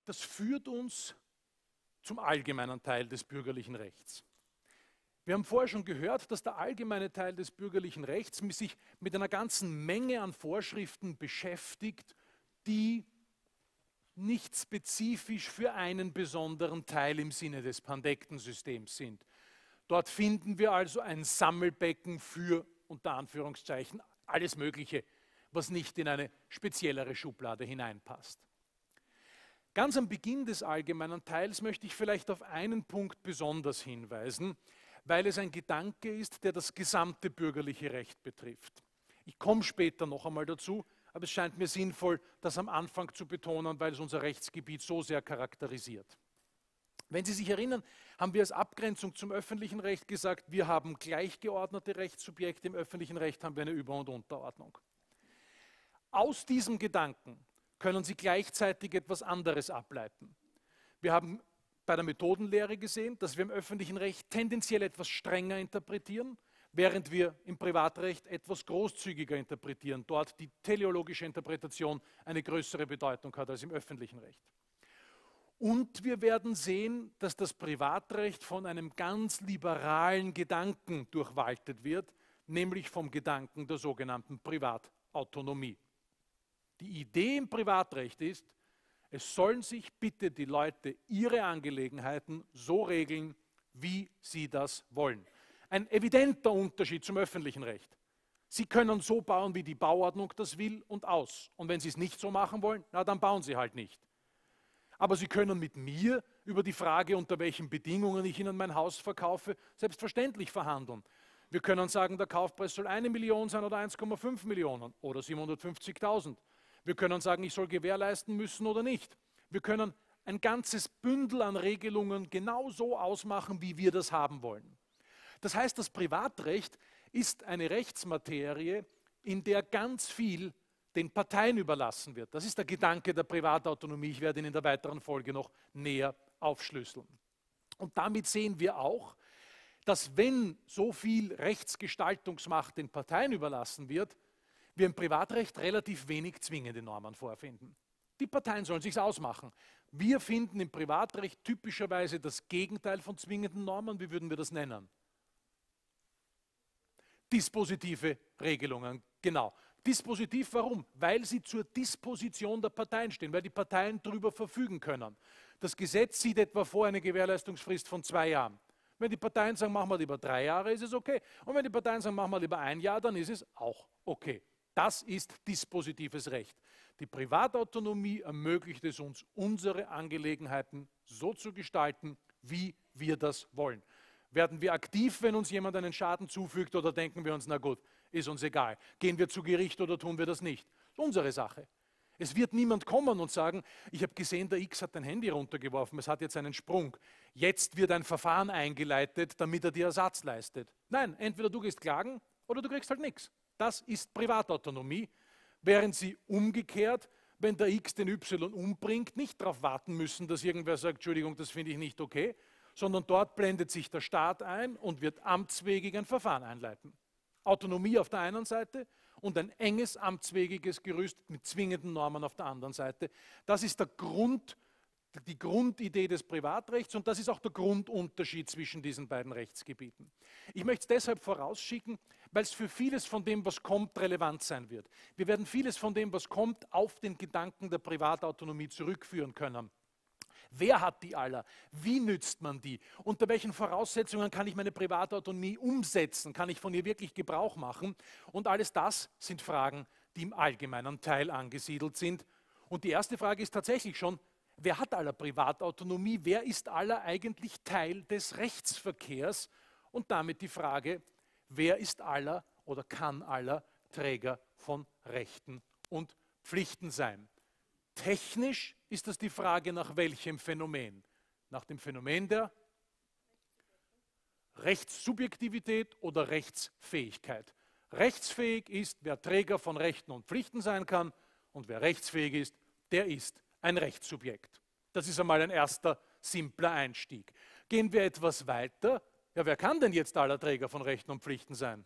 Das führt uns zum allgemeinen Teil des bürgerlichen Rechts. Wir haben vorher schon gehört, dass der allgemeine Teil des bürgerlichen Rechts sich mit einer ganzen Menge an Vorschriften beschäftigt, die nicht spezifisch für einen besonderen Teil im Sinne des Pandektensystems sind. Dort finden wir also ein Sammelbecken für, unter Anführungszeichen, alles Mögliche, was nicht in eine speziellere Schublade hineinpasst. Ganz am Beginn des allgemeinen Teils möchte ich vielleicht auf einen Punkt besonders hinweisen, weil es ein Gedanke ist, der das gesamte bürgerliche Recht betrifft. Ich komme später noch einmal dazu, aber es scheint mir sinnvoll, das am Anfang zu betonen, weil es unser Rechtsgebiet so sehr charakterisiert. Wenn Sie sich erinnern, haben wir als Abgrenzung zum öffentlichen Recht gesagt, wir haben gleichgeordnete Rechtssubjekte, im öffentlichen Recht haben wir eine Über- und Unterordnung. Aus diesem Gedanken können Sie gleichzeitig etwas anderes ableiten. Wir haben bei der Methodenlehre gesehen, dass wir im öffentlichen Recht tendenziell etwas strenger interpretieren, während wir im Privatrecht etwas großzügiger interpretieren, dort die teleologische Interpretation eine größere Bedeutung hat als im öffentlichen Recht. Und wir werden sehen, dass das Privatrecht von einem ganz liberalen Gedanken durchwaltet wird, nämlich vom Gedanken der sogenannten Privatautonomie. Die Idee im Privatrecht ist, es sollen sich bitte die Leute ihre Angelegenheiten so regeln, wie sie das wollen. Ein evidenter Unterschied zum öffentlichen Recht. Sie können so bauen, wie die Bauordnung das will und aus. Und wenn Sie es nicht so machen wollen, na dann bauen Sie halt nicht. Aber Sie können mit mir über die Frage, unter welchen Bedingungen ich Ihnen mein Haus verkaufe, selbstverständlich verhandeln. Wir können sagen, der Kaufpreis soll 1 Million sein oder 1,5 Millionen oder 750.000. Wir können sagen, ich soll gewährleisten müssen oder nicht. Wir können ein ganzes Bündel an Regelungen genau so ausmachen, wie wir das haben wollen. Das heißt, das Privatrecht ist eine Rechtsmaterie, in der ganz viel den Parteien überlassen wird. Das ist der Gedanke der Privatautonomie. Ich werde ihn in der weiteren Folge noch näher aufschlüsseln. Und damit sehen wir auch, dass wenn so viel Rechtsgestaltungsmacht den Parteien überlassen wird, wir im Privatrecht relativ wenig zwingende Normen vorfinden. Die Parteien sollen sich's ausmachen. Wir finden im Privatrecht typischerweise das Gegenteil von zwingenden Normen. Wie würden wir das nennen? Dispositive Regelungen, genau. Dispositiv, warum? Weil sie zur Disposition der Parteien stehen, weil die Parteien darüber verfügen können. Das Gesetz sieht etwa vor eine Gewährleistungsfrist von 2 Jahren. Wenn die Parteien sagen, machen wir lieber 3 Jahre, ist es okay. Und wenn die Parteien sagen, machen wir lieber 1 Jahr, dann ist es auch okay. Das ist dispositives Recht. Die Privatautonomie ermöglicht es uns, unsere Angelegenheiten so zu gestalten, wie wir das wollen. Werden wir aktiv, wenn uns jemand einen Schaden zufügt, oder denken wir uns, na gut, ist uns egal. Gehen wir zu Gericht oder tun wir das nicht? Das ist unsere Sache. Es wird niemand kommen und sagen, ich habe gesehen, der X hat dein Handy runtergeworfen, es hat jetzt einen Sprung. Jetzt wird ein Verfahren eingeleitet, damit er dir Ersatz leistet. Nein, entweder du gehst klagen oder du kriegst halt nichts. Das ist Privatautonomie, während sie umgekehrt, wenn der X den Y umbringt, nicht darauf warten müssen, dass irgendwer sagt, Entschuldigung, das finde ich nicht okay, sondern dort blendet sich der Staat ein und wird amtswegig ein Verfahren einleiten. Autonomie auf der einen Seite und ein enges amtswegiges Gerüst mit zwingenden Normen auf der anderen Seite. Das ist die Grundidee des Privatrechts und das ist auch der Grundunterschied zwischen diesen beiden Rechtsgebieten. Ich möchte es deshalb vorausschicken, weil es für vieles von dem, was kommt, relevant sein wird. Wir werden vieles von dem, was kommt, auf den Gedanken der Privatautonomie zurückführen können. Wer hat die aller? Wie nützt man die? Unter welchen Voraussetzungen kann ich meine Privatautonomie umsetzen? Kann ich von ihr wirklich Gebrauch machen? Und alles das sind Fragen, die im allgemeinen Teil angesiedelt sind. Und die erste Frage ist tatsächlich schon, wer hat aller Privatautonomie? Wer ist aller eigentlich Teil des Rechtsverkehrs? Und damit die Frage, wer ist aller oder kann aller Träger von Rechten und Pflichten sein? Technisch ist das die Frage, nach welchem Phänomen? Nach dem Phänomen der Rechtssubjektivität oder Rechtsfähigkeit. Rechtsfähig ist, wer Träger von Rechten und Pflichten sein kann, und wer rechtsfähig ist, der ist ein Rechtssubjekt. Das ist einmal ein erster simpler Einstieg. Gehen wir etwas weiter. Ja, wer kann denn jetzt aller Träger von Rechten und Pflichten sein?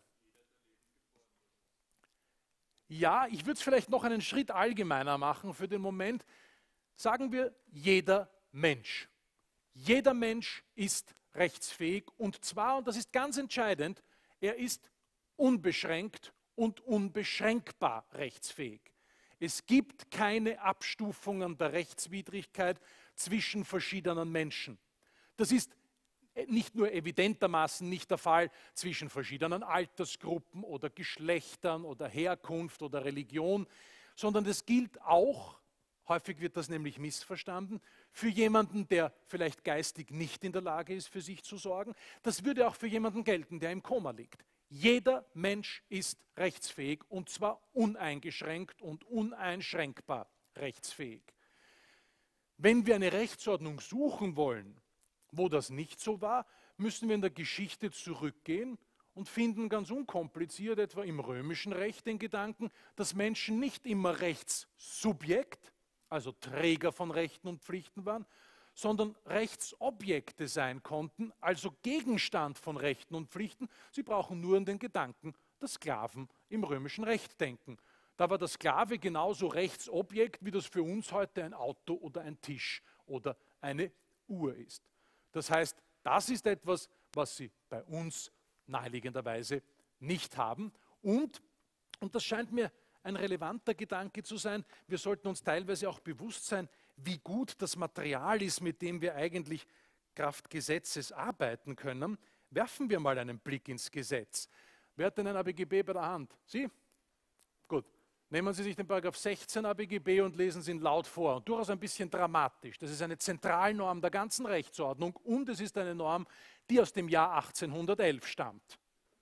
Ja, ich würde es vielleicht noch einen Schritt allgemeiner machen für den Moment. sagen wir jeder Mensch. Jeder Mensch ist rechtsfähig und zwar, und das ist ganz entscheidend, er ist unbeschränkt und unbeschränkbar rechtsfähig. Es gibt keine Abstufungen der Rechtswidrigkeit zwischen verschiedenen Menschen. Das ist nicht nur evidentermaßen nicht der Fall zwischen verschiedenen Altersgruppen oder Geschlechtern oder Herkunft oder Religion, sondern das gilt auch, häufig wird das nämlich missverstanden, für jemanden, der vielleicht geistig nicht in der Lage ist, für sich zu sorgen. Das würde auch für jemanden gelten, der im Koma liegt. Jeder Mensch ist rechtsfähig und zwar uneingeschränkt und uneinschränkbar rechtsfähig. Wenn wir eine Rechtsordnung suchen wollen, wo das nicht so war, müssen wir in der Geschichte zurückgehen und finden ganz unkompliziert etwa im römischen Recht den Gedanken, dass Menschen nicht immer Rechtssubjekt, also Träger von Rechten und Pflichten waren, sondern Rechtsobjekte sein konnten, also Gegenstand von Rechten und Pflichten. Sie brauchen nur an den Gedanken der Sklaven im römischen Recht denken. Da war der Sklave genauso Rechtsobjekt, wie das für uns heute ein Auto oder ein Tisch oder eine Uhr ist. Das heißt, das ist etwas, was Sie bei uns naheliegenderweise nicht haben. Und das scheint mir ein relevanter Gedanke zu sein, wir sollten uns teilweise auch bewusst sein, wie gut das Material ist, mit dem wir eigentlich Kraft Gesetzes arbeiten können. Werfen wir mal einen Blick ins Gesetz. Wer hat denn ein ABGB bei der Hand? Sie? Gut. Nehmen Sie sich den Paragraph 16 ABGB und lesen Sie ihn laut vor. Und durchaus ein bisschen dramatisch. Das ist eine Zentralnorm der ganzen Rechtsordnung und es ist eine Norm, die aus dem Jahr 1811 stammt.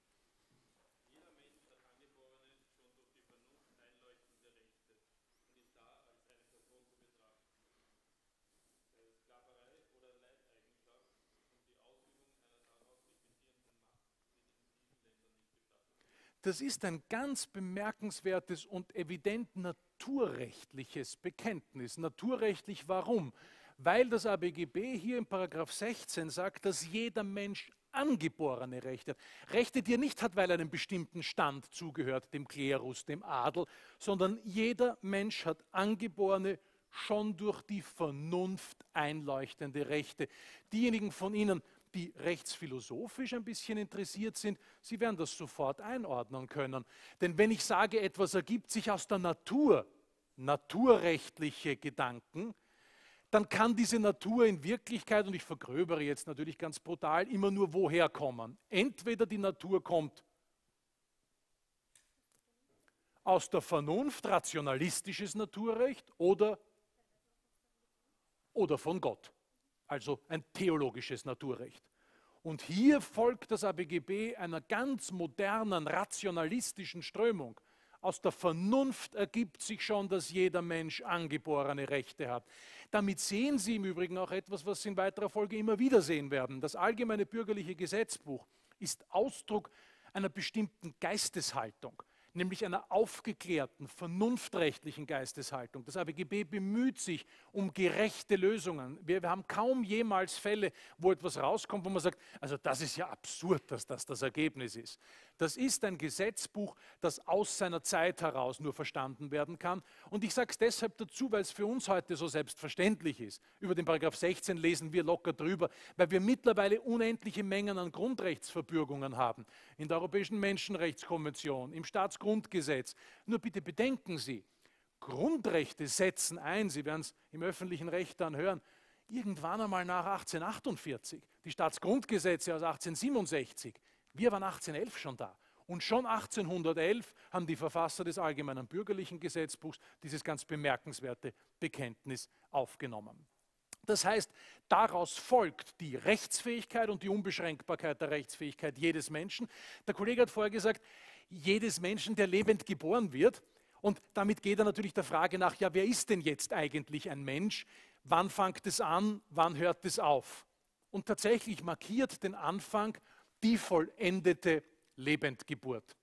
Das ist ein ganz bemerkenswertes und evident naturrechtliches Bekenntnis. Naturrechtlich warum? Weil das ABGB hier im Paragraph 16 sagt, dass jeder Mensch angeborene Rechte hat. Rechte, die er nicht hat, weil er einem bestimmten Stand zugehört, dem Klerus, dem Adel, sondern jeder Mensch hat angeborene, schon durch die Vernunft einleuchtende Rechte. Diejenigen von Ihnen, die rechtsphilosophisch ein bisschen interessiert sind, Sie werden das sofort einordnen können. Denn wenn ich sage, etwas ergibt sich aus der Natur, naturrechtliche Gedanken, dann kann diese Natur in Wirklichkeit, und ich vergröbere jetzt natürlich ganz brutal, immer nur woher kommen. Entweder die Natur kommt aus der Vernunft, rationalistisches Naturrecht, oder von Gott. Also ein theologisches Naturrecht. Und hier folgt das ABGB einer ganz modernen, rationalistischen Strömung. Aus der Vernunft ergibt sich schon, dass jeder Mensch angeborene Rechte hat. Damit sehen Sie im Übrigen auch etwas, was Sie in weiterer Folge immer wieder sehen werden. Das allgemeine bürgerliche Gesetzbuch ist Ausdruck einer bestimmten Geisteshaltung, nämlich einer aufgeklärten, vernunftrechtlichen Geisteshaltung. Das ABGB bemüht sich um gerechte Lösungen. Wir haben kaum jemals Fälle, wo etwas rauskommt, wo man sagt, also das ist ja absurd, dass das das Ergebnis ist. Das ist ein Gesetzbuch, das aus seiner Zeit heraus nur verstanden werden kann. Und ich sage es deshalb dazu, weil es für uns heute so selbstverständlich ist. Über den Paragraph 16 lesen wir locker drüber, weil wir mittlerweile unendliche Mengen an Grundrechtsverbürgungen haben. In der Europäischen Menschenrechtskonvention, im Staatsgrundgesetz. Nur bitte bedenken Sie, Grundrechte setzen ein, Sie werden es im öffentlichen Recht dann hören, irgendwann einmal nach 1848. Die Staatsgrundgesetze aus 1867. Wir waren 1811 schon da. Und schon 1811 haben die Verfasser des Allgemeinen Bürgerlichen Gesetzbuchs dieses ganz bemerkenswerte Bekenntnis aufgenommen. Das heißt, daraus folgt die Rechtsfähigkeit und die Unbeschränkbarkeit der Rechtsfähigkeit jedes Menschen. Der Kollege hat vorher gesagt, jedes Menschen, der lebend geboren wird. Und damit geht er natürlich der Frage nach, ja, wer ist denn jetzt eigentlich ein Mensch? Wann fängt es an? Wann hört es auf? Und tatsächlich markiert den Anfang die vollendete Lebendgeburt.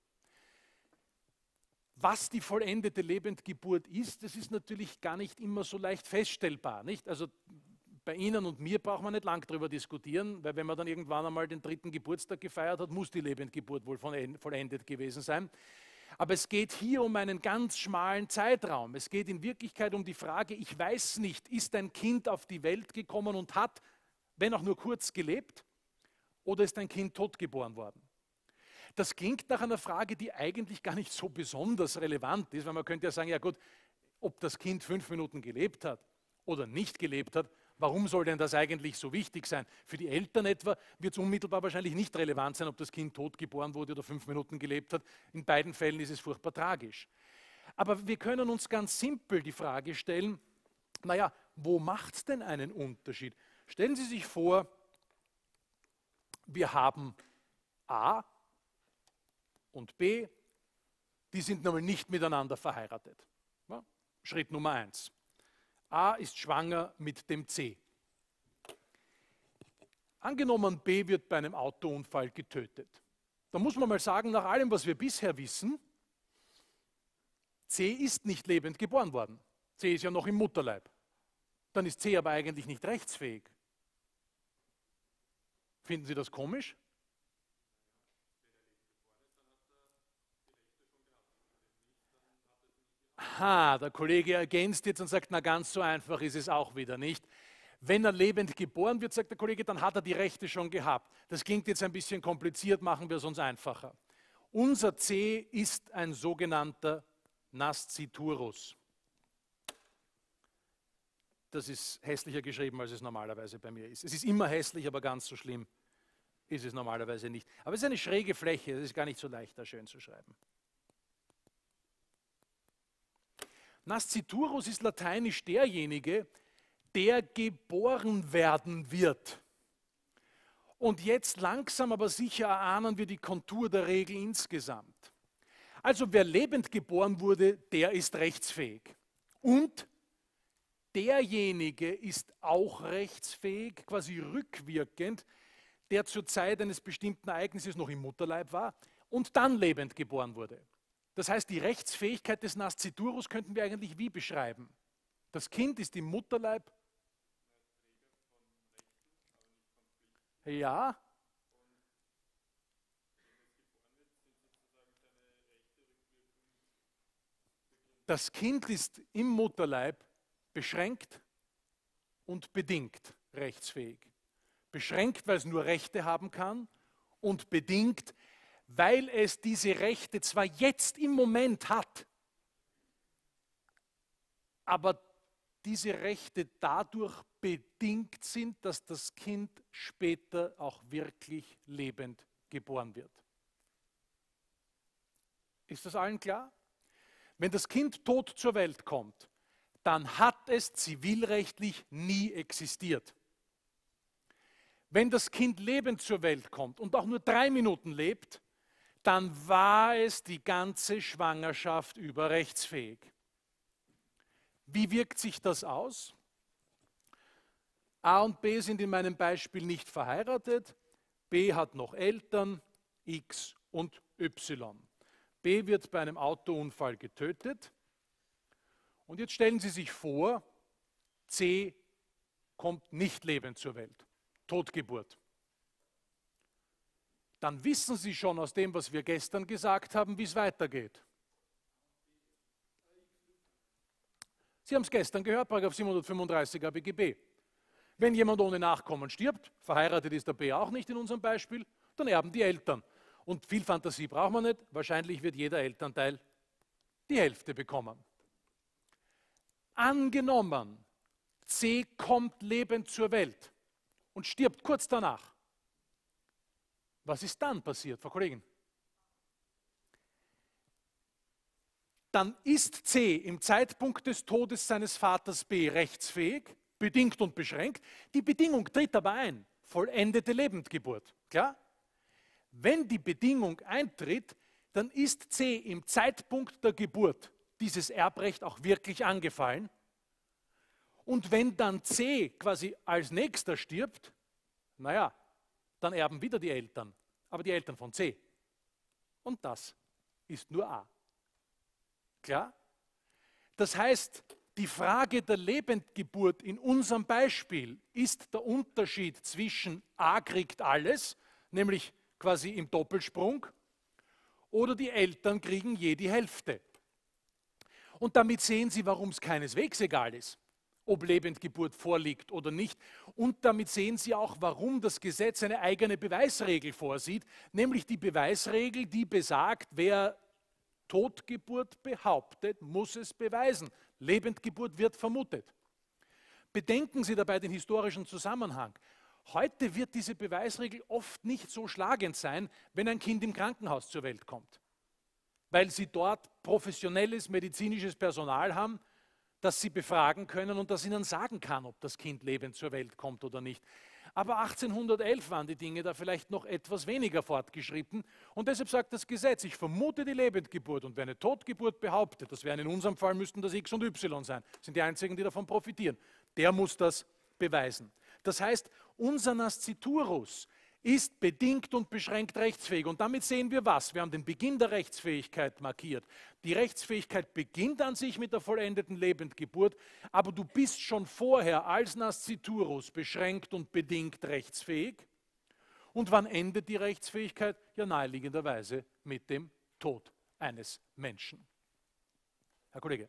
Was die vollendete Lebendgeburt ist, das ist natürlich gar nicht immer so leicht feststellbar. Nicht? Also bei Ihnen und mir braucht man nicht lang darüber diskutieren, weil wenn man dann irgendwann einmal den 3. Geburtstag gefeiert hat, muss die Lebendgeburt wohl vollendet gewesen sein. Aber es geht hier um einen ganz schmalen Zeitraum. Es geht in Wirklichkeit um die Frage, ich weiß nicht, ist ein Kind auf die Welt gekommen und hat, wenn auch nur kurz, gelebt? Oder ist ein Kind totgeboren worden? Das klingt nach einer Frage, die eigentlich gar nicht so besonders relevant ist, weil man könnte ja sagen, ja gut, ob das Kind 5 Minuten gelebt hat oder nicht gelebt hat, warum soll denn das eigentlich so wichtig sein? Für die Eltern etwa wird es unmittelbar wahrscheinlich nicht relevant sein, ob das Kind tot geboren wurde oder 5 Minuten gelebt hat. In beiden Fällen ist es furchtbar tragisch. Aber wir können uns ganz simpel die Frage stellen, naja, wo macht es denn einen Unterschied? Stellen Sie sich vor, wir haben A und B, die sind nämlich nicht miteinander verheiratet. Ja? Schritt Nummer 1. A ist schwanger mit dem C. Angenommen, B wird bei einem Autounfall getötet. Da muss man mal sagen, nach allem, was wir bisher wissen, C ist nicht lebend geboren worden. C ist ja noch im Mutterleib. Dann ist C aber eigentlich nicht rechtsfähig. Finden Sie das komisch? Der Kollege ergänzt jetzt und sagt, na ganz so einfach ist es auch wieder nicht. Wenn er lebend geboren wird, sagt der Kollege, dann hat er die Rechte schon gehabt. Das klingt jetzt ein bisschen kompliziert, machen wir es uns einfacher. Unser C ist ein sogenannter Nasciturus. Das ist hässlicher geschrieben, als es normalerweise bei mir ist. Es ist immer hässlich, aber ganz so schlimm ist es normalerweise nicht. Aber es ist eine schräge Fläche, es ist gar nicht so leicht, da schön zu schreiben. Nasciturus ist lateinisch derjenige, der geboren werden wird. Und jetzt langsam aber sicher erahnen wir die Kontur der Regel insgesamt. Also wer lebend geboren wurde, der ist rechtsfähig. Und derjenige ist auch rechtsfähig, quasi rückwirkend, der zur Zeit eines bestimmten Ereignisses noch im Mutterleib war und dann lebend geboren wurde. Das heißt, die Rechtsfähigkeit des Nasciturus könnten wir eigentlich wie beschreiben? Das Kind ist im Mutterleib. Ja. Das Kind ist im Mutterleib beschränkt und bedingt rechtsfähig. Beschränkt, weil es nur Rechte haben kann und bedingt, weil es diese Rechte zwar jetzt im Moment hat, aber diese Rechte dadurch bedingt sind, dass das Kind später auch wirklich lebend geboren wird. Ist das allen klar? Wenn das Kind tot zur Welt kommt, dann hat es zivilrechtlich nie existiert. Wenn das Kind lebend zur Welt kommt und auch nur 3 Minuten lebt, dann war es die ganze Schwangerschaft über rechtsfähig. Wie wirkt sich das aus? A und B sind in meinem Beispiel nicht verheiratet. B hat noch Eltern, X und Y. B wird bei einem Autounfall getötet. Und jetzt stellen Sie sich vor, C kommt nicht lebend zur Welt. Totgeburt. Dann wissen Sie schon aus dem, was wir gestern gesagt haben, wie es weitergeht. Sie haben es gestern gehört, § 735 HBGB. Wenn jemand ohne Nachkommen stirbt, verheiratet ist der B auch nicht in unserem Beispiel, dann erben die Eltern. Und viel Fantasie braucht man nicht, wahrscheinlich wird jeder Elternteil die Hälfte bekommen. Angenommen, C kommt lebend zur Welt und stirbt kurz danach. Was ist dann passiert, Frau Kollegin? Dann ist C im Zeitpunkt des Todes seines Vaters B rechtsfähig, bedingt und beschränkt. Die Bedingung tritt aber ein, vollendete Lebendgeburt. Klar? Wenn die Bedingung eintritt, dann ist C im Zeitpunkt der Geburt dieses Erbrecht auch wirklich angefallen. Und wenn dann C quasi als nächster stirbt, naja, dann erben wieder die Eltern, aber die Eltern von C. Und das ist nur A. Klar? Das heißt, die Frage der Lebendgeburt in unserem Beispiel ist der Unterschied zwischen A kriegt alles, nämlich quasi im Doppelsprung, oder die Eltern kriegen je die Hälfte. Und damit sehen Sie, warum es keineswegs egal ist, ob Lebendgeburt vorliegt oder nicht. Und damit sehen Sie auch, warum das Gesetz eine eigene Beweisregel vorsieht, nämlich die Beweisregel, die besagt, wer Totgeburt behauptet, muss es beweisen. Lebendgeburt wird vermutet. Bedenken Sie dabei den historischen Zusammenhang. Heute wird diese Beweisregel oft nicht so schlagend sein, wenn ein Kind im Krankenhaus zur Welt kommt, weil Sie dort professionelles medizinisches Personal haben, das Sie befragen können und das Ihnen sagen kann, ob das Kind lebend zur Welt kommt oder nicht. Aber 1811 waren die Dinge da vielleicht noch etwas weniger fortgeschritten und deshalb sagt das Gesetz, ich vermute die Lebendgeburt und wer eine Totgeburt behauptet, das wären in unserem Fall müssten das X und Y sein, sind die einzigen, die davon profitieren, der muss das beweisen. Das heißt, unser Nasciturus ist bedingt und beschränkt rechtsfähig. Und damit sehen wir was? Wir haben den Beginn der Rechtsfähigkeit markiert. Die Rechtsfähigkeit beginnt an sich mit der vollendeten Lebendgeburt, aber du bist schon vorher als Nasciturus beschränkt und bedingt rechtsfähig. Und wann endet die Rechtsfähigkeit? Ja, naheliegenderweise mit dem Tod eines Menschen. Herr Kollege.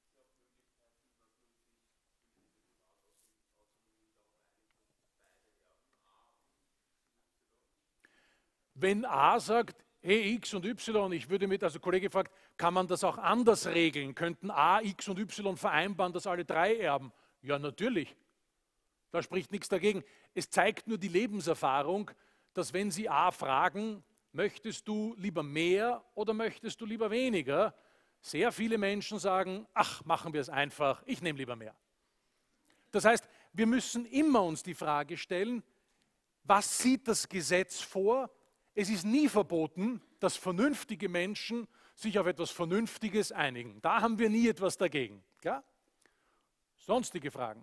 Wenn A sagt, hey, X und Y, ich würde mit, also der Kollege fragt, kann man das auch anders regeln? Könnten A, X und Y vereinbaren, dass alle drei erben? Ja, natürlich. Da spricht nichts dagegen. Es zeigt nur die Lebenserfahrung, dass wenn Sie A fragen, möchtest du lieber mehr oder möchtest du lieber weniger, sehr viele Menschen sagen, ach, machen wir es einfach, ich nehme lieber mehr. Das heißt, wir müssen immer uns die Frage stellen, was sieht das Gesetz vor? Es ist nie verboten, dass vernünftige Menschen sich auf etwas Vernünftiges einigen. Da haben wir nie etwas dagegen. Klar? Sonstige Fragen?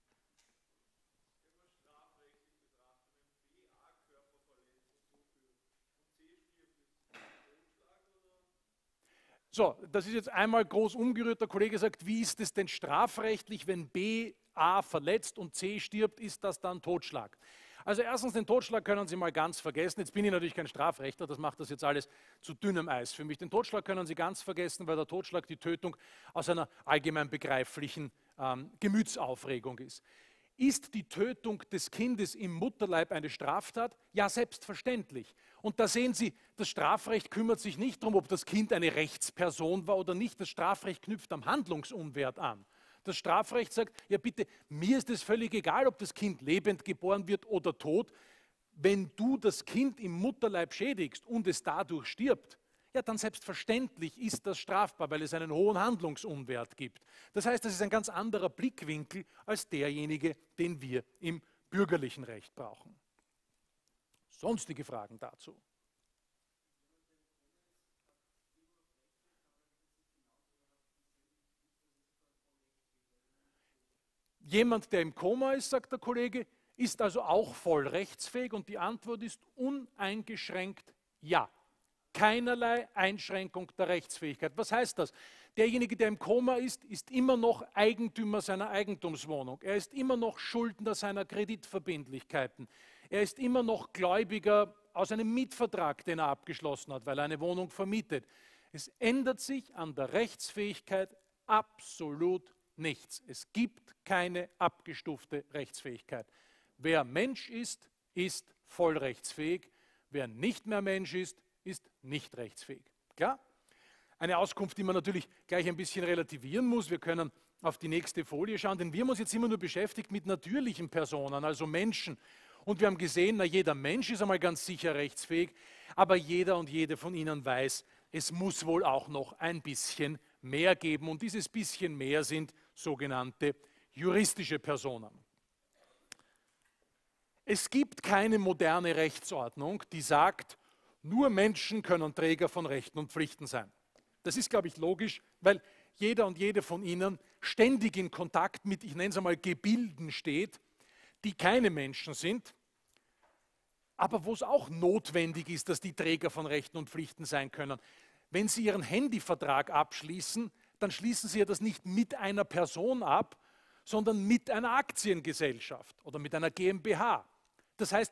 So, das ist jetzt einmal groß umgerührt. Der Kollege sagt, wie ist es denn strafrechtlich, wenn B A verletzt und C stirbt, ist das dann Totschlag? Also erstens, den Totschlag können Sie mal ganz vergessen. Jetzt bin ich natürlich kein Strafrechtler, das macht das jetzt alles zu dünnem Eis für mich. Den Totschlag können Sie ganz vergessen, weil der Totschlag die Tötung aus einer allgemein begreiflichen Gemütsaufregung ist. Ist die Tötung des Kindes im Mutterleib eine Straftat? Ja, selbstverständlich. Und da sehen Sie, das Strafrecht kümmert sich nicht darum, ob das Kind eine Rechtsperson war oder nicht. Das Strafrecht knüpft am Handlungsunwert an. Das Strafrecht sagt, ja bitte, mir ist es völlig egal, ob das Kind lebend geboren wird oder tot. Wenn du das Kind im Mutterleib schädigst und es dadurch stirbt, ja dann selbstverständlich ist das strafbar, weil es einen hohen Handlungsunwert gibt. Das heißt, das ist ein ganz anderer Blickwinkel als derjenige, den wir im bürgerlichen Recht brauchen. Sonstige Fragen dazu? Jemand, der im Koma ist, sagt der Kollege, ist also auch voll rechtsfähig und die Antwort ist uneingeschränkt ja. Keinerlei Einschränkung der Rechtsfähigkeit. Was heißt das? Derjenige, der im Koma ist, ist immer noch Eigentümer seiner Eigentumswohnung. Er ist immer noch Schuldner seiner Kreditverbindlichkeiten. Er ist immer noch Gläubiger aus einem Mietvertrag, den er abgeschlossen hat, weil er eine Wohnung vermietet. Es ändert sich an der Rechtsfähigkeit absolut nichts. Es gibt keine abgestufte Rechtsfähigkeit. Wer Mensch ist, ist voll rechtsfähig. Wer nicht mehr Mensch ist nicht rechtsfähig. Klar? Eine Auskunft, die man natürlich gleich ein bisschen relativieren muss. Wir können auf die nächste Folie schauen, denn wir haben uns jetzt immer nur beschäftigt mit natürlichen Personen, also Menschen. Und wir haben gesehen, na, jeder Mensch ist einmal ganz sicher rechtsfähig, aber jeder und jede von Ihnen weiß, es muss wohl auch noch ein bisschen mehr geben. Und dieses bisschen mehr sind sogenannte juristische Personen. Es gibt keine moderne Rechtsordnung, die sagt, nur Menschen können Träger von Rechten und Pflichten sein. Das ist, glaube ich, logisch, weil jeder und jede von Ihnen ständig in Kontakt mit, ich nenne es einmal, Gebilden steht, die keine Menschen sind, aber wo es auch notwendig ist, dass die Träger von Rechten und Pflichten sein können. Wenn Sie Ihren Handyvertrag abschließen, dann schließen Sie ja das nicht mit einer Person ab, sondern mit einer Aktiengesellschaft oder mit einer GmbH. Das heißt,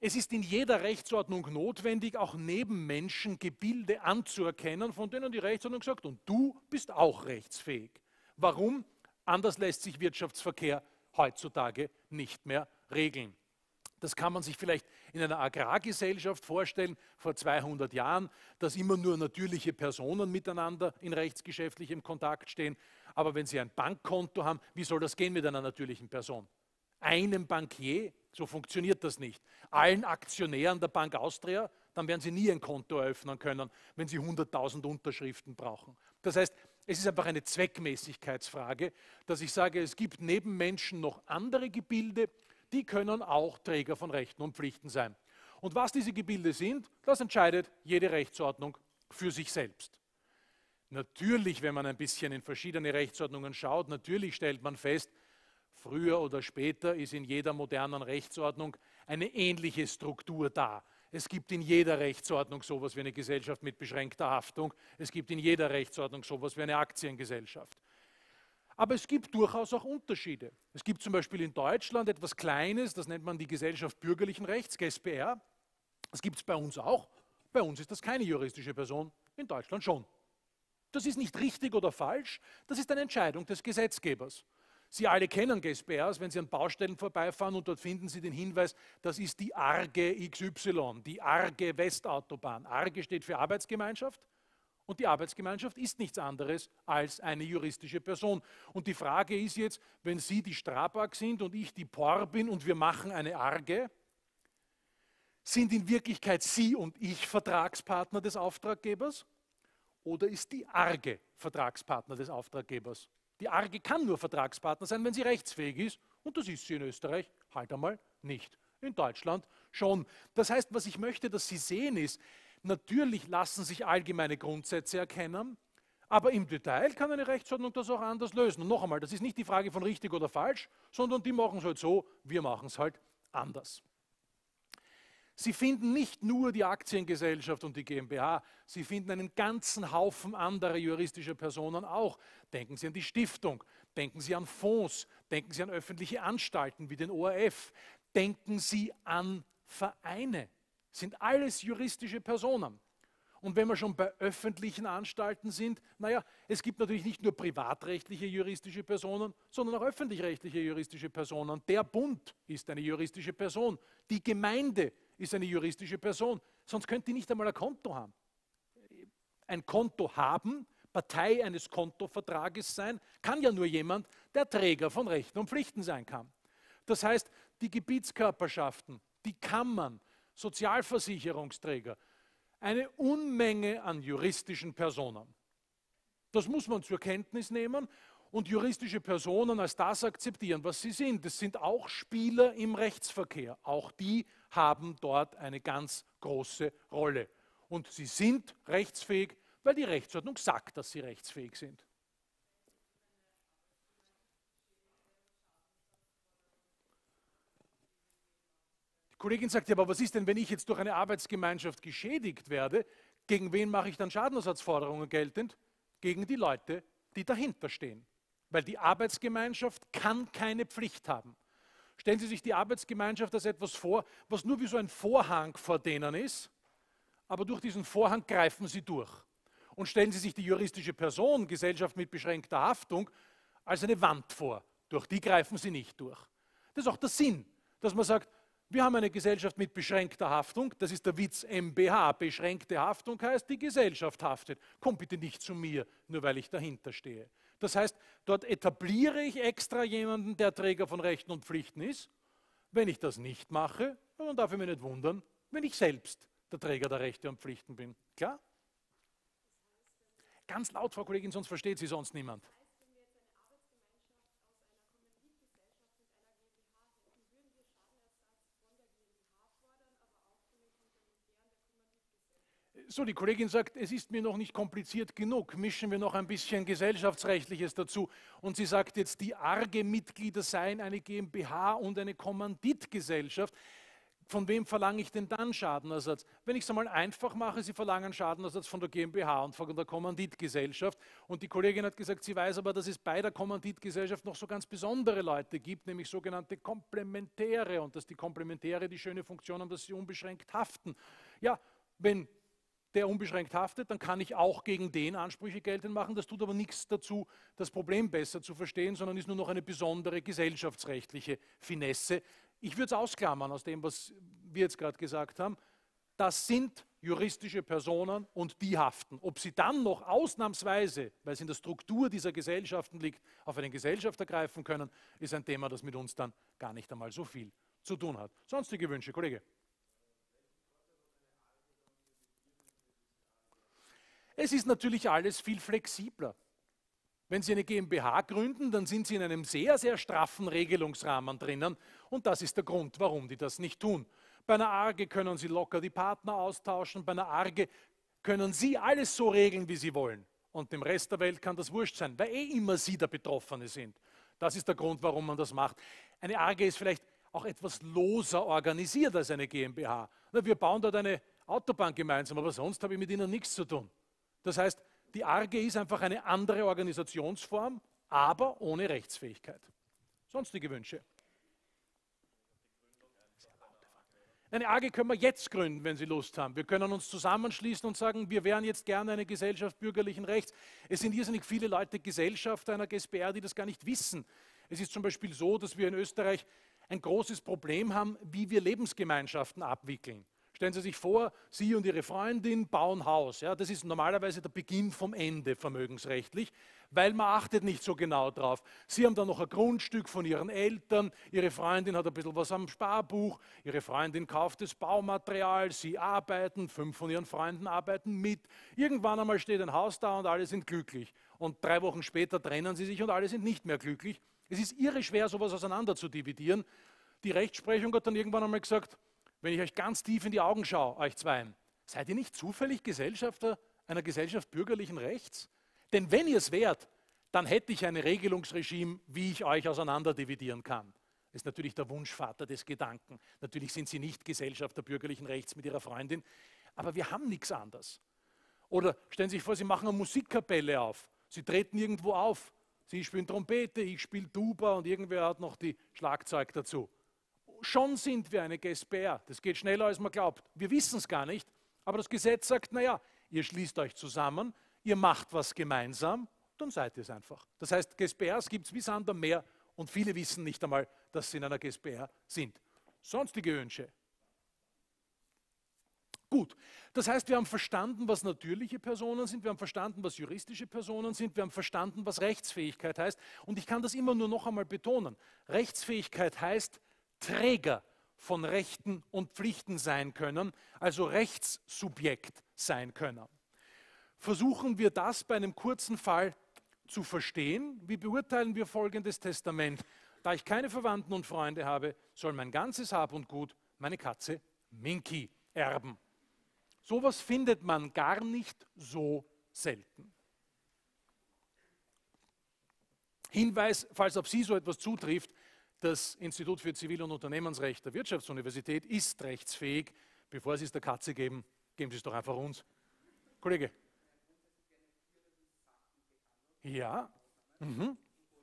Es ist in jeder Rechtsordnung notwendig, auch Nebenmenschen Gebilde anzuerkennen, von denen die Rechtsordnung sagt, und du bist auch rechtsfähig. Warum? Anders lässt sich Wirtschaftsverkehr heutzutage nicht mehr regeln. Das kann man sich vielleicht in einer Agrargesellschaft vorstellen, vor 200 Jahren, dass immer nur natürliche Personen miteinander in rechtsgeschäftlichem Kontakt stehen. Aber wenn Sie ein Bankkonto haben, wie soll das gehen mit einer natürlichen Person? Einem Bankier, so funktioniert das nicht. Allen Aktionären der Bank Austria, dann werden Sie nie ein Konto eröffnen können, wenn Sie 100.000 Unterschriften brauchen. Das heißt, es ist einfach eine Zweckmäßigkeitsfrage, dass ich sage, es gibt neben Menschen noch andere Gebilde, die können auch Träger von Rechten und Pflichten sein. Und was diese Gebilde sind, das entscheidet jede Rechtsordnung für sich selbst. Natürlich, wenn man ein bisschen in verschiedene Rechtsordnungen schaut, natürlich stellt man fest, früher oder später ist in jeder modernen Rechtsordnung eine ähnliche Struktur da. Es gibt in jeder Rechtsordnung sowas wie eine Gesellschaft mit beschränkter Haftung. Es gibt in jeder Rechtsordnung sowas wie eine Aktiengesellschaft. Aber es gibt durchaus auch Unterschiede. Es gibt zum Beispiel in Deutschland etwas Kleines, das nennt man die Gesellschaft bürgerlichen Rechts, GSBR. Das gibt es bei uns auch. Bei uns ist das keine juristische Person, in Deutschland schon. Das ist nicht richtig oder falsch, das ist eine Entscheidung des Gesetzgebers. Sie alle kennen GSBRs, wenn Sie an Baustellen vorbeifahren und dort finden Sie den Hinweis, das ist die ARGE XY, die ARGE Westautobahn. ARGE steht für Arbeitsgemeinschaft. Und die Arbeitsgemeinschaft ist nichts anderes als eine juristische Person. Und die Frage ist jetzt, wenn Sie die Strabag sind und ich die POR bin und wir machen eine ARGE, sind in Wirklichkeit Sie und ich Vertragspartner des Auftraggebers? Oder ist die ARGE Vertragspartner des Auftraggebers? Die ARGE kann nur Vertragspartner sein, wenn sie rechtsfähig ist. Und das ist sie in Österreich halt einmal nicht. In Deutschland schon. Das heißt, was ich möchte, dass Sie sehen, ist, natürlich lassen sich allgemeine Grundsätze erkennen, aber im Detail kann eine Rechtsordnung das auch anders lösen. Und noch einmal, das ist nicht die Frage von richtig oder falsch, sondern die machen es halt so, wir machen es halt anders. Sie finden nicht nur die Aktiengesellschaft und die GmbH, Sie finden einen ganzen Haufen anderer juristischer Personen auch. Denken Sie an die Stiftung, denken Sie an Fonds, denken Sie an öffentliche Anstalten wie den ORF, denken Sie an Vereine. Sind alles juristische Personen. Und wenn wir schon bei öffentlichen Anstalten sind, naja, es gibt natürlich nicht nur privatrechtliche juristische Personen, sondern auch öffentlich-rechtliche juristische Personen. Der Bund ist eine juristische Person. Die Gemeinde ist eine juristische Person. Sonst könnte die nicht einmal ein Konto haben. Ein Konto haben, Partei eines Kontovertrages sein, kann ja nur jemand, der Träger von Rechten und Pflichten sein kann. Das heißt, die Gebietskörperschaften, die Kammern, Sozialversicherungsträger, eine Unmenge an juristischen Personen. Das muss man zur Kenntnis nehmen und juristische Personen als das akzeptieren, was sie sind. Das sind auch Spieler im Rechtsverkehr. Auch die haben dort eine ganz große Rolle. Und sie sind rechtsfähig, weil die Rechtsordnung sagt, dass sie rechtsfähig sind. Die Kollegin sagt, ja, aber was ist denn, wenn ich jetzt durch eine Arbeitsgemeinschaft geschädigt werde? Gegen wen mache ich dann Schadenersatzforderungen geltend? Gegen die Leute, die dahinter stehen. Weil die Arbeitsgemeinschaft kann keine Pflicht haben. Stellen Sie sich die Arbeitsgemeinschaft als etwas vor, was nur wie so ein Vorhang vor denen ist, aber durch diesen Vorhang greifen sie durch. Und stellen Sie sich die juristische Person, Gesellschaft mit beschränkter Haftung, als eine Wand vor. Durch die greifen sie nicht durch. Das ist auch der Sinn, dass man sagt, wir haben eine Gesellschaft mit beschränkter Haftung, das ist der Witz MBH, beschränkte Haftung heißt, die Gesellschaft haftet. Komm bitte nicht zu mir, nur weil ich dahinter stehe. Das heißt, dort etabliere ich extra jemanden, der Träger von Rechten und Pflichten ist. Wenn ich das nicht mache, dann darf ich mich nicht wundern, wenn ich selbst der Träger der Rechte und Pflichten bin. Klar? Ganz laut, Frau Kollegin, sonst versteht Sie sonst niemand. So, die Kollegin sagt, es ist mir noch nicht kompliziert genug, mischen wir noch ein bisschen Gesellschaftsrechtliches dazu. Und sie sagt jetzt, die ARGE-Mitglieder seien eine GmbH und eine Kommanditgesellschaft. von wem verlange ich denn dann Schadenersatz? Wenn ich es einmal einfach mache, Sie verlangen Schadenersatz von der GmbH und von der Kommanditgesellschaft. Und die Kollegin hat gesagt, sie weiß aber, dass es bei der Kommanditgesellschaft noch so ganz besondere Leute gibt, nämlich sogenannte Komplementäre. Und dass die Komplementäre die schöne Funktion haben, dass sie unbeschränkt haften. Ja, wenn der unbeschränkt haftet, dann kann ich auch gegen den Ansprüche geltend machen. Das tut aber nichts dazu, das Problem besser zu verstehen, sondern ist nur noch eine besondere gesellschaftsrechtliche Finesse. Ich würde es ausklammern aus dem, was wir jetzt gerade gesagt haben. Das sind juristische Personen und die haften. Ob sie dann noch ausnahmsweise, weil es in der Struktur dieser Gesellschaften liegt, auf einen Gesellschafter greifen können, ist ein Thema, das mit uns dann gar nicht einmal so viel zu tun hat. Sonstige Wünsche, Kollege? Es ist natürlich alles viel flexibler. Wenn Sie eine GmbH gründen, dann sind Sie in einem sehr, sehr straffen Regelungsrahmen drinnen und das ist der Grund, warum die das nicht tun. Bei einer AG können Sie locker die Partner austauschen, bei einer AG können Sie alles so regeln, wie Sie wollen. Und dem Rest der Welt kann das wurscht sein, weil immer Sie der Betroffene sind. Das ist der Grund, warum man das macht. Eine AG ist vielleicht auch etwas loser organisiert als eine GmbH. Wir bauen dort eine Autobahn gemeinsam, aber sonst habe ich mit Ihnen nichts zu tun. Das heißt, die AG ist einfach eine andere Organisationsform, aber ohne Rechtsfähigkeit. Sonstige Wünsche? Eine AG können wir jetzt gründen, wenn Sie Lust haben. Wir können uns zusammenschließen und sagen, wir wären jetzt gerne eine Gesellschaft bürgerlichen Rechts. Es sind irrsinnig viele Leute Gesellschafter einer GSbR, die das gar nicht wissen. Es ist zum Beispiel so, dass wir in Österreich ein großes Problem haben, wie wir Lebensgemeinschaften abwickeln. Stellen Sie sich vor, Sie und Ihre Freundin bauen Haus. Ja, das ist normalerweise der Beginn vom Ende vermögensrechtlich, weil man achtet nicht so genau drauf. Sie haben dann noch ein Grundstück von Ihren Eltern, Ihre Freundin hat ein bisschen was am Sparbuch, Ihre Freundin kauft das Baumaterial, Sie arbeiten, 5 von Ihren Freunden arbeiten mit. Irgendwann einmal steht ein Haus da und alle sind glücklich. Und 3 Wochen später trennen Sie sich und alle sind nicht mehr glücklich. Es ist irre schwer, sowas auseinander zu dividieren. Die Rechtsprechung hat dann irgendwann einmal gesagt, wenn ich euch ganz tief in die Augen schaue, euch zweien, seid ihr nicht zufällig Gesellschafter einer Gesellschaft bürgerlichen Rechts? Denn wenn ihr es wärt, dann hätte ich ein Regelungsregime, wie ich euch auseinanderdividieren kann. Das ist natürlich der Wunschvater des Gedanken. Natürlich sind sie nicht Gesellschafter bürgerlichen Rechts mit ihrer Freundin, aber wir haben nichts anderes. Oder stellen Sie sich vor, Sie machen eine Musikkapelle auf. Sie treten irgendwo auf. Sie spielen Trompete, ich spiele Tuba und irgendwer hat noch die Schlagzeug dazu. Schon sind wir eine GSbR. Das geht schneller, als man glaubt. Wir wissen es gar nicht, aber das Gesetz sagt, naja, ihr schließt euch zusammen, ihr macht was gemeinsam, dann seid ihr es einfach. Das heißt, GSbRs gibt es wie Sand am Meer und viele wissen nicht einmal, dass sie in einer GSbR sind. Sonstige Wünsche? Gut, das heißt, wir haben verstanden, was natürliche Personen sind, wir haben verstanden, was juristische Personen sind, wir haben verstanden, was Rechtsfähigkeit heißt und ich kann das immer nur noch einmal betonen. Rechtsfähigkeit heißt, Träger von Rechten und Pflichten sein können, also Rechtssubjekt sein können. Versuchen wir das bei einem kurzen Fall zu verstehen. Wie beurteilen wir folgendes Testament? Da ich keine Verwandten und Freunde habe, soll mein ganzes Hab und Gut meine Katze Minky erben. Sowas findet man gar nicht so selten. Hinweis, falls auf Sie so etwas zutrifft, das Institut für Zivil- und Unternehmensrecht der Wirtschaftsuniversität ist rechtsfähig. Bevor Sie es der Katze geben, geben Sie es doch einfach uns. Kollege. Ja. Mhm.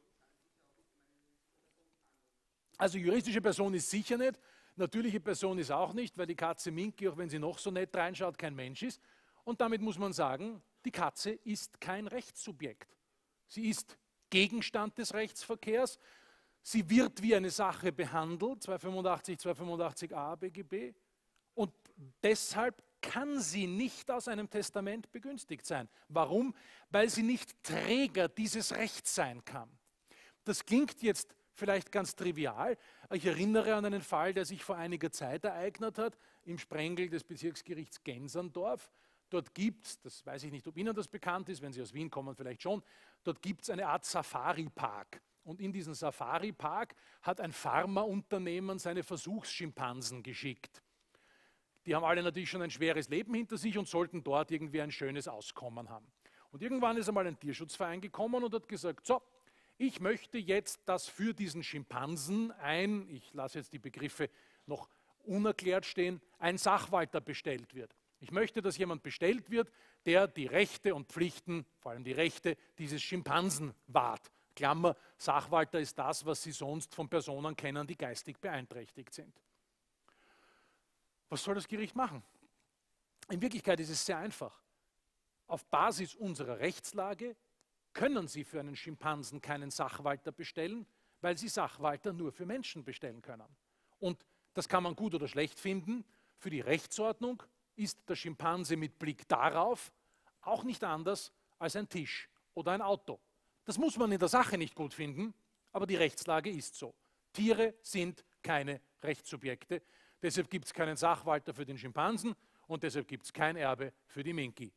Also juristische Person ist sicher nicht, natürliche Person ist auch nicht, weil die Katze Minky, auch wenn sie noch so nett reinschaut, kein Mensch ist. Und damit muss man sagen, die Katze ist kein Rechtssubjekt. Sie ist Gegenstand des Rechtsverkehrs. Sie wird wie eine Sache behandelt, 285, 285a BGB, und deshalb kann sie nicht aus einem Testament begünstigt sein. Warum? Weil sie nicht Träger dieses Rechts sein kann. Das klingt jetzt vielleicht ganz trivial. Ich erinnere an einen Fall, der sich vor einiger Zeit ereignet hat, im Sprengel des Bezirksgerichts Genserndorf. Dort gibt es, das weiß ich nicht, ob Ihnen das bekannt ist, wenn Sie aus Wien kommen, vielleicht schon, dort gibt es eine Art Safari-Park. Und in diesen Safari-Park hat ein Pharmaunternehmen seine Versuchsschimpansen geschickt. Die haben alle natürlich schon ein schweres Leben hinter sich und sollten dort irgendwie ein schönes Auskommen haben. Und irgendwann ist einmal ein Tierschutzverein gekommen und hat gesagt, so, ich möchte jetzt, dass für diesen Schimpansen ich lasse jetzt die Begriffe noch unerklärt stehen, ein Sachwalter bestellt wird. Ich möchte, dass jemand bestellt wird, der die Rechte und Pflichten, vor allem die Rechte dieses Schimpansen wahrt. Klammer, Sachwalter ist das, was Sie sonst von Personen kennen, die geistig beeinträchtigt sind. Was soll das Gericht machen? In Wirklichkeit ist es sehr einfach. Auf Basis unserer Rechtslage können Sie für einen Schimpansen keinen Sachwalter bestellen, weil Sie Sachwalter nur für Menschen bestellen können. Und das kann man gut oder schlecht finden. Für die Rechtsordnung ist der Schimpanse mit Blick darauf auch nicht anders als ein Tisch oder ein Auto. Das muss man in der Sache nicht gut finden, aber die Rechtslage ist so. Tiere sind keine Rechtssubjekte. Deshalb gibt es keinen Sachwalter für den Schimpansen und deshalb gibt es kein Erbe für die Minki.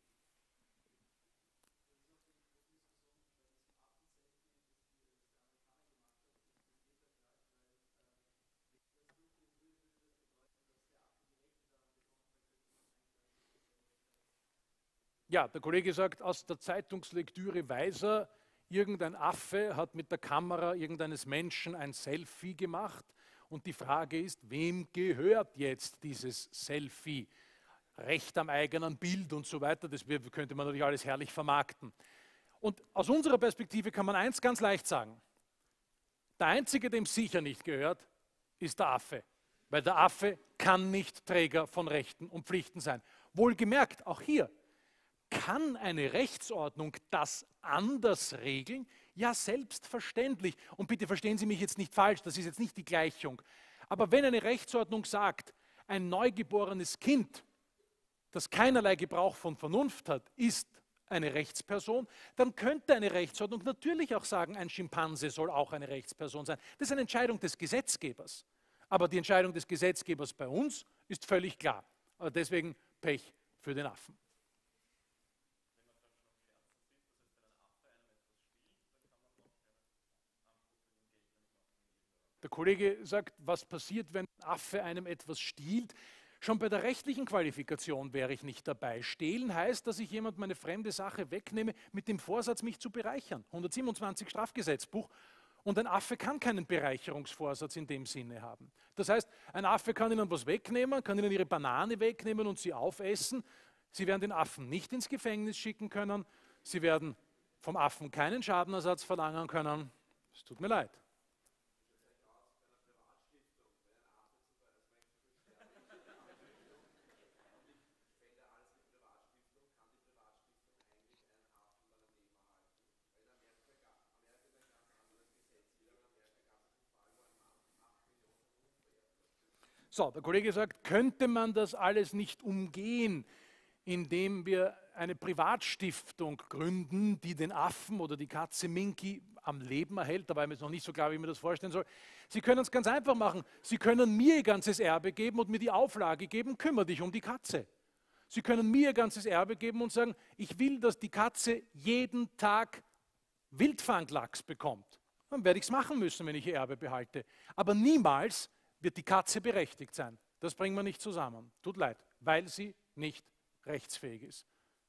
Ja, der Kollege sagt, aus der Zeitungslektüre weiß er, irgendein Affe hat mit der Kamera irgendeines Menschen ein Selfie gemacht und die Frage ist, wem gehört jetzt dieses Selfie? Recht am eigenen Bild und so weiter, das könnte man natürlich alles herrlich vermarkten. Und aus unserer Perspektive kann man eins ganz leicht sagen. Der Einzige, dem sicher nicht gehört, ist der Affe. Weil der Affe kann nicht Träger von Rechten und Pflichten sein. Wohlgemerkt, auch hier, kann eine Rechtsordnung das anders regeln? Ja, selbstverständlich. Und bitte verstehen Sie mich jetzt nicht falsch, das ist jetzt nicht die Gleichung. Aber wenn eine Rechtsordnung sagt, ein neugeborenes Kind, das keinerlei Gebrauch von Vernunft hat, ist eine Rechtsperson, dann könnte eine Rechtsordnung natürlich auch sagen, ein Schimpanse soll auch eine Rechtsperson sein. Das ist eine Entscheidung des Gesetzgebers. Aber die Entscheidung des Gesetzgebers bei uns ist völlig klar. Aber deswegen Pech für den Affen. Der Kollege sagt, was passiert, wenn ein Affe einem etwas stiehlt? Schon bei der rechtlichen Qualifikation wäre ich nicht dabei. Stehlen heißt, dass ich jemand meine fremde Sache wegnehme mit dem Vorsatz, mich zu bereichern. 127 Strafgesetzbuch. Und ein Affe kann keinen Bereicherungsvorsatz in dem Sinne haben. Das heißt, ein Affe kann Ihnen was wegnehmen, kann Ihnen Ihre Banane wegnehmen und sie aufessen. Sie werden den Affen nicht ins Gefängnis schicken können. Sie werden vom Affen keinen Schadenersatz verlangen können. Es tut mir leid. So, der Kollege sagt, könnte man das alles nicht umgehen, indem wir eine Privatstiftung gründen, die den Affen oder die Katze Minki am Leben erhält? Da war mir jetzt noch nicht so klar, wie ich mir das vorstellen soll. Sie können es ganz einfach machen. Sie können mir ihr ganzes Erbe geben und mir die Auflage geben, kümmere dich um die Katze. Sie können mir ihr ganzes Erbe geben und sagen, ich will, dass die Katze jeden Tag Wildfanglachs bekommt. Dann werde ich es machen müssen, wenn ich ihr Erbe behalte. Aber niemals wird die Katze berechtigt sein. Das bringen wir nicht zusammen. Tut leid, weil sie nicht rechtsfähig ist.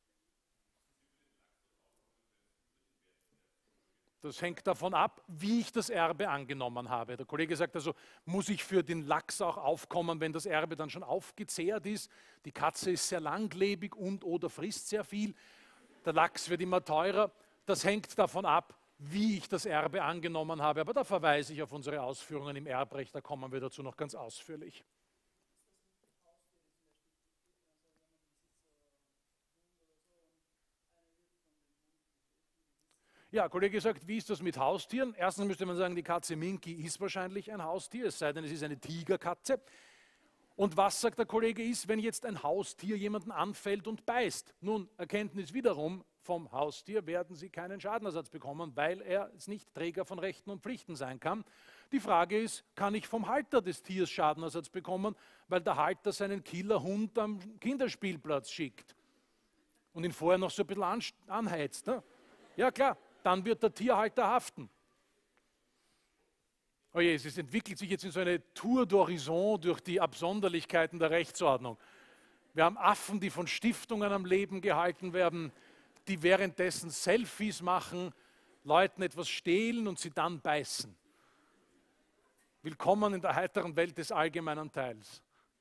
Das hängt davon ab, wie ich das Erbe angenommen habe. Der Kollege sagt also, muss ich für den Lachs auch aufkommen, wenn das Erbe dann schon aufgezehrt ist? Die Katze ist sehr langlebig und oder frisst sehr viel. Der Lachs wird immer teurer. Das hängt davon ab, wie ich das Erbe angenommen habe. Aber da verweise ich auf unsere Ausführungen im Erbrecht, da kommen wir dazu noch ganz ausführlich. Ja, der Kollege sagt, wie ist das mit Haustieren? Erstens müsste man sagen, die Katze Minki ist wahrscheinlich ein Haustier, es sei denn, es ist eine Tigerkatze. Und was, sagt der Kollege, ist, wenn jetzt ein Haustier jemanden anfällt und beißt? Nun, Erkenntnis wiederum, vom Haustier werden Sie keinen Schadenersatz bekommen, weil er es nicht Träger von Rechten und Pflichten sein kann. Die Frage ist, kann ich vom Halter des Tiers Schadenersatz bekommen, weil der Halter seinen Killerhund am Kinderspielplatz schickt und ihn vorher noch so ein bisschen anheizt. Ne? Ja klar, dann wird der Tierhalter haften. Oh je, es entwickelt sich jetzt in so eine Tour d'Horizon durch die Absonderlichkeiten der Rechtsordnung. Wir haben Affen, die von Stiftungen am Leben gehalten werden, die währenddessen Selfies machen, Leuten etwas stehlen und sie dann beißen. Willkommen in der heiteren Welt des allgemeinen Teils.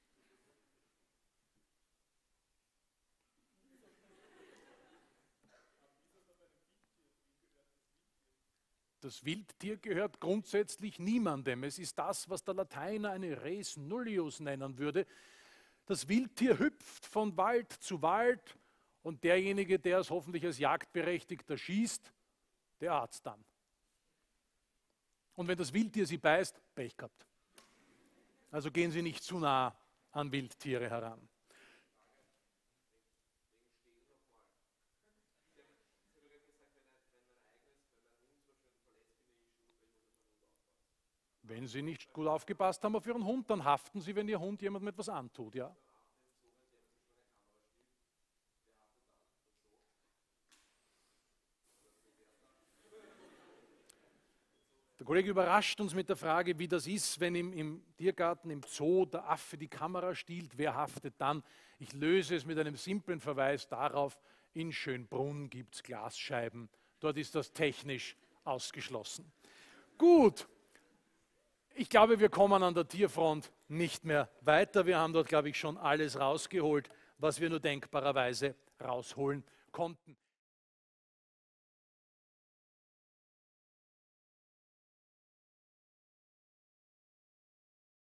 Das Wildtier gehört grundsätzlich niemandem. Es ist das, was der Lateiner eine res nullius nennen würde. Das Wildtier hüpft von Wald zu Wald und derjenige, der es hoffentlich als Jagdberechtigter schießt, der hat's dann. Und wenn das Wildtier Sie beißt, Pech gehabt. Also gehen Sie nicht zu nah an Wildtiere heran. Wenn Sie nicht gut aufgepasst haben auf Ihren Hund, dann haften Sie, wenn Ihr Hund jemandem etwas antut, ja? Der Kollege überrascht uns mit der Frage, wie das ist, wenn im Tiergarten, im Zoo der Affe die Kamera stiehlt. Wer haftet dann? Ich löse es mit einem simplen Verweis darauf, in Schönbrunn gibt es Glasscheiben. Dort ist das technisch ausgeschlossen. Gut, ich glaube, wir kommen an der Tierfront nicht mehr weiter. Wir haben dort, glaube ich, schon alles rausgeholt, was wir nur denkbarerweise rausholen konnten.